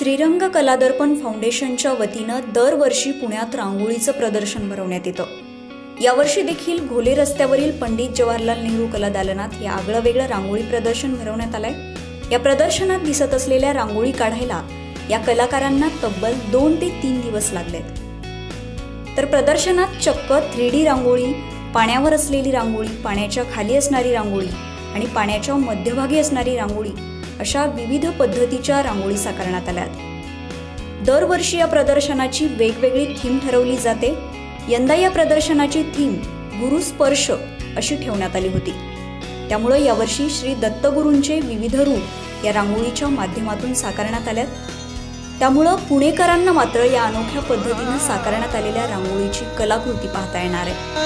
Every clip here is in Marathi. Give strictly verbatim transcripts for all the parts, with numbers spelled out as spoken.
श्रीरंग कलादर्पण फाउंडेशनच्या वतीनं दरवर्षी पुण्यात रांगोळीचं प्रदर्शन भरवण्यात येतं। यावर्षी देखील घोले रस्त्यावरील पंडित जवाहरलाल नेहरू कला दालनात हे आगळं वेगळं रांगोळी प्रदर्शन भरवण्यात आलंय। या प्रदर्शनात दिसत असलेल्या रांगोळी काढायला या कलाकारांना तब्बल दोन ते तीन दिवस लागलेत। तर प्रदर्शनात चक्क थ्री डी रांगोळी, पाण्यावर असलेली रांगोळी, पाण्याच्या खाली असणारी रांगोळी आणि पाण्याच्या मध्यभागी असणारी रांगोळी अशा विविध पद्धतीच्या रांगोळी साकारण्यात आल्यात। दरवर्षी या प्रदर्शनाची वेगवेगळी थीम ठरवली जाते। यंदा या प्रदर्शनाची थीम गुरुस्पर्श अशी ठेवण्यात आली होती। त्यामुळे यावर्षी श्री दत्तगुरूंचे विविध रूप या रांगोळीच्या माध्यमातून साकारण्यात आल्यात। त्यामुळे पुणेकरांना मात्र या अनोख्या पद्धतीने साकारण्यात आलेल्या रांगोळीची कलाकृती पाहता येणार आहे।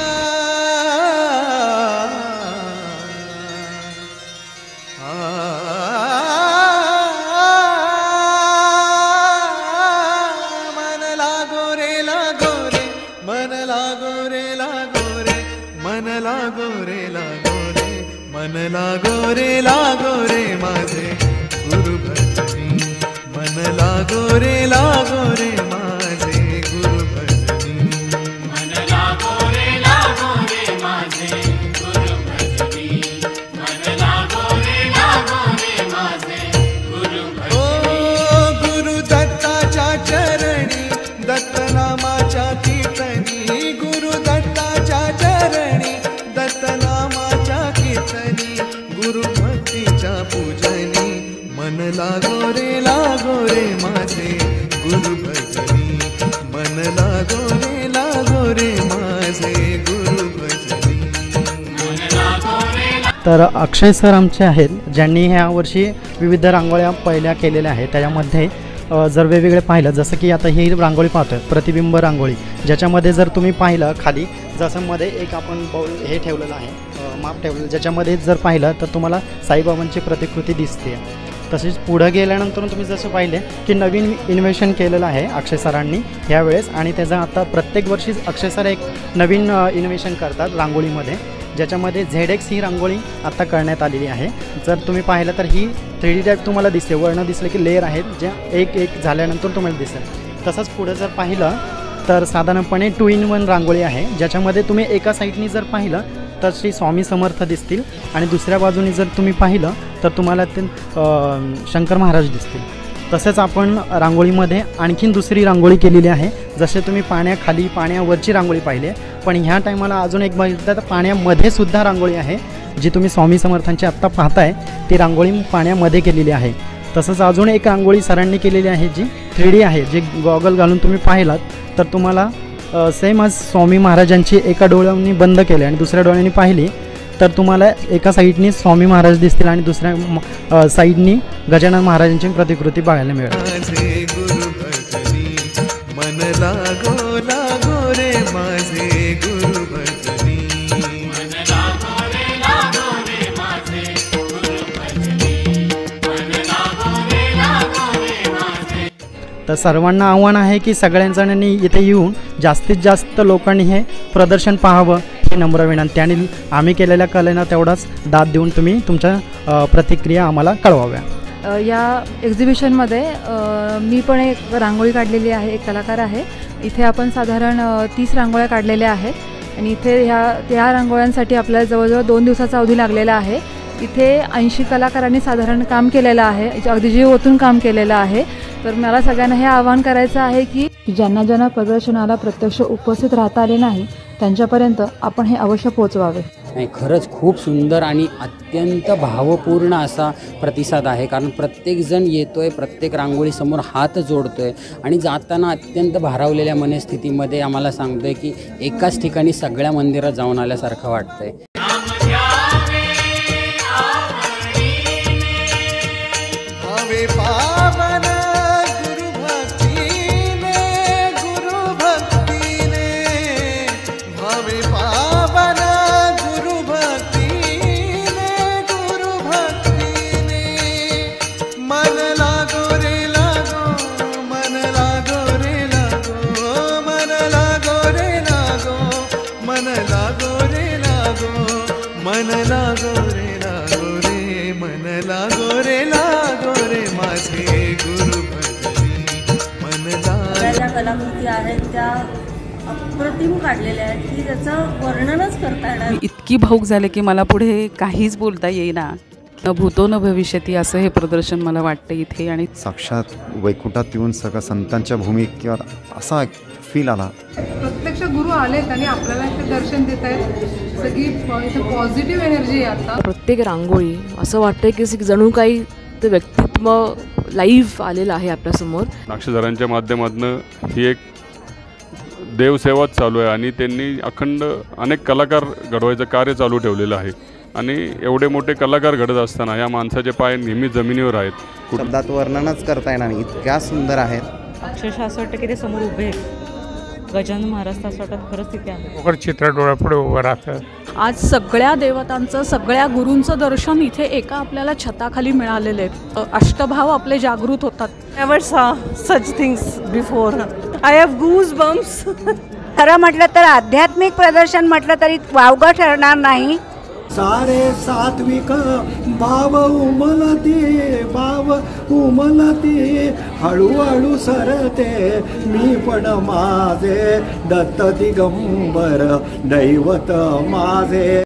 मन लागो रे लागो रे मन लागो रे लागो रे माझे गुरु भजनी मन लागो रे लागो रे माझे गुरु भजनी मन लागो रे लागो रे माझे गुरु भजनी मन लागो रे लागो रे माझे गुरु भजनी। ओ गुरु दत्ताच्या चरणी दत्त नामाच्या कीर्तनी गुरु दत्ताच्या चरणी दत्त नामाच्या कीर्तनी गुरु भक्तीच्या पूजनी मन लागो रे लागो रे माझे गुरु भजनी मन लागो रे लागो रे माझे गुरु भजनी मन लागो रे। तर अक्षय सर आमचे आहेत ज्यांनी ह्या वर्षी विविध रांगोळ्या पहिल्या केलेल्या आहेत। त्याच्यामध्ये जर वेगवेगळे पाहिलं जसं की आता ही रांगोळी पाहतोय प्रतिबिंब रांगोळी, ज्याच्यामध्ये जर तुम्ही पाहिलं खाली जसं मध्ये एक आपण बाउल हे ठेवलेलं आहे माप ठेवलेलं, ज्याच्यामध्ये जर पाहिलं तर तुम्हाला साईबाबांची प्रतिकृती दिसते। तसेच पुढं गेल्यानंतर तुम्ही जसं पाहिले की नवीन इन्व्हेशन केलेलं आहे अक्षय सरांनी यावेळेस, आणि त्याचा आता प्रत्येक वर्षी अक्षय सर एक नवीन इन्व्हेशन करतात रांगोळीमध्ये, ज्याच्यामध्ये झेड एक्स ही रांगोळी आता करण्यात आलेली आहे। जर तुम्ही पाहिलं तर ही थ्री डी टाईप तुम्हाला दिसते, वर्ण दिसले की लेअर आहेत ज्या एक एक झाल्यानंतर तुम्हाला दिसेल। तसंच पुढं जर पाहिलं तर साधारणपणे टू इन वन रांगोळी आहे, ज्याच्यामध्ये तुम्ही एका साईडनी जर पाहिलं तर श्री स्वामी समर्थ दिसतील आणि दुसऱ्या बाजूनी जर तुम्ही पाहिलं तर तुम्हाला ते शंकर महाराज दिसतील। तसेच आपण रांगोळीमध्ये आणखीन दुसरी रांगोळी केलेली आहे, जसे तुम्ही पाण्याखाली पाण्यावरची रांगोळी पाहिली, पण ह्या टायमाला अजून एक बघितलं तर पाण्यामध्ये सुद्धा रांगोळी आहे, जी तुम्ही स्वामी समर्थांची आत्ता पाहताय ती रांगोळी पाण्यामध्ये केलेली आहे। तसंच अजून एक रांगोळी सरांनी केलेली आहे जी थ्री डी आहे, जे गॉगल घालून तुम्ही पाहिलात तर तुम्हाला सेम आज स्वामी महाराजांची एका डोळ्यांनी बंद केले आणि दुसऱ्या डोळ्यांनी पाहिली तर तुम्हाला एका साईडनी स्वामी महाराज दिसतील आणि दुसऱ्या साईडनी गजानन महाराजांची प्रतिकृती बघायला मिळेल। मन लागो लागो रे माझे गुरु भजनी मन लागो रे लागो रे माझे गुरु भजनी मन लागो रे लागो रे माझे। तर सर्वांना आव्हान आहे की सगळ्यांजणांनी इथे येऊन जास्तीत जास्त लोकांनी हे प्रदर्शन पाहावं ही नम्र विनंती, आणि आम्ही केलेल्या कलेला तेवढाच दाद देऊन तुम्ही तुमच्या प्रतिक्रिया आम्हाला कळवाव्या। या एक्झिबिशनमध्ये मी पण एक रांगोळी काढलेली आहे, एक कलाकार आहे। इथे आपण साधारण तीस रांगोळ्या काढलेल्या आहेत आणि इथे ह्या त्या रांगोळ्यांसाठी आपल्याला जवळजवळ दोन दिवसाचा अवधी लागलेला आहे। इथे ऐंशी कलाकारांनी साधारण काम केलेलं आहे, अगदी जीव ओतून काम केलेलं आहे। तर मला सगळ्यांना हे आवाहन करायचं आहे की ज्यांना ज्यांना प्रदर्शनाला प्रत्यक्ष उपस्थित राहता आले नाही त्यांच्यापर्यंत आपण हे अवश्य पोहोचवावे। नाही, खरंच खूप सुंदर आणि अत्यंत भावपूर्ण असा प्रतिसाद आहे, कारण प्रत्येकजण येतोय, प्रत्येक रांगोळीसमोर हात जोडतोय आणि जाताना अत्यंत भारावलेल्या मनस्थितीमध्ये आम्हाला सांगतोय की एकाच ठिकाणी सगळ्या मंदिरात जाऊन आल्यासारखं वाटतंय। मन लागो रे लागो कलाकृती आहेत त्या अप्रतिम काढलेल्या आहेत की त्याचं वर्णनच करता येणार. मी इतकी भाऊक झाले की मला पुढे काहीच बोलता येईना. न भूतो न भविष्यती असं हे प्रदर्शन मला वाटतं इथे. आणि साक्षात वैकुंठात येऊन सगळं संतांच्या भूमिकेवर असा फील आला. प्रत्यक्ष गुरु आलेत आणि आपल्याला इथे दर्शन देत आहेत. सगळी इथे पॉझिटिव्ह एनर्जी आहे. आता प्रत्येक रांगोळी असं वाटतं की जणू काही ते व्यक्तित्व लाईव्ह आलेलं आहे आपल्यासमोर. नाक्षधरांच्या माध्यमातून ही एक देवसेवाच चालू आहे आणि त्यांनी अखंड अनेक कलाकार घडवायचं कार्य चालू ठेवलेलं आहे. आणि एवढे मोठे कलाकार घडत असताना या माणसाचे पाय नेहमी जमिनीवर आहेत. शब्दात वर्णनच करता येणार नाही, इतक्या सुंदर आहेत. अक्षरशः असं वाटतं की ते समोर उभे आहेत. गजानन महाराज असं वाटत खरंच तिथे आहे. चित्र डोळ्यापुढे उभं राहतं. आज सगळ्या देवतांचं सगळ्या गुरूंचं दर्शन इथे एका आपल्याला छताखाली मिळालेले आहेत. अष्टभाव आपले जागृत होतात. Never saw such things before. I have goose bumps. खरं म्हटलं तर आध्यात्मिक प्रदर्शन म्हटलं तरी वावगं ठरणार नाही. सारे सात्विक भाव उमलते भाव उमलते हळूहळू सरते मी पण माझे दत्त दिगंबर दैवत माझे.